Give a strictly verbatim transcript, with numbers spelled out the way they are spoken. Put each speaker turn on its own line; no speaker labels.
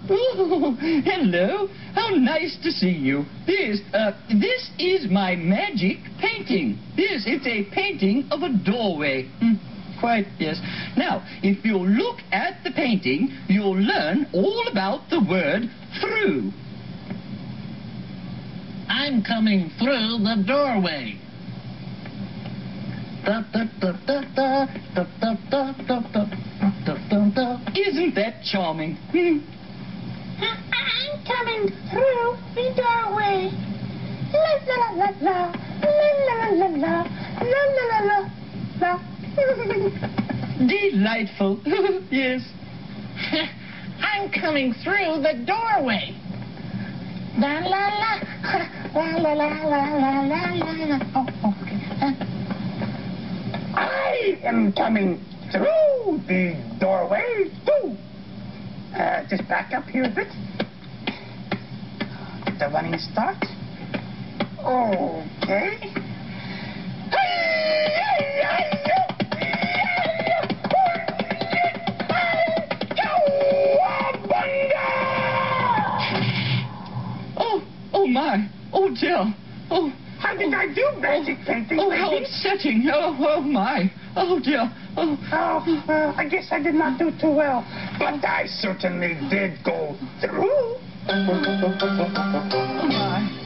Oh, hello. How nice to see you. This, uh, this is my magic painting. This, it's a painting of a doorway. Hmm, quite, yes. Now, if you'll look at the painting, you'll learn all about the word through.
I'm coming through the doorway. Da, da, da, da, da, da, da, da, da, da, da, da.
Isn't that charming? Hmm.
I'm coming through the doorway. La la la la la la la la la la la.
Delightful. Yes.
I'm coming through the doorway.
La la la la la la la la la la. Oh, okay.
I am coming through the doorway, too. Uh, just back up here a bit. The running start. Okay.
Oh, oh my. Oh dear. Oh.
How did I do, magic painting?
Oh, how upsetting. Oh, oh my. Oh dear. Oh.
Oh, uh, I guess I did not do too well. But I certainly did go through.
Oh my.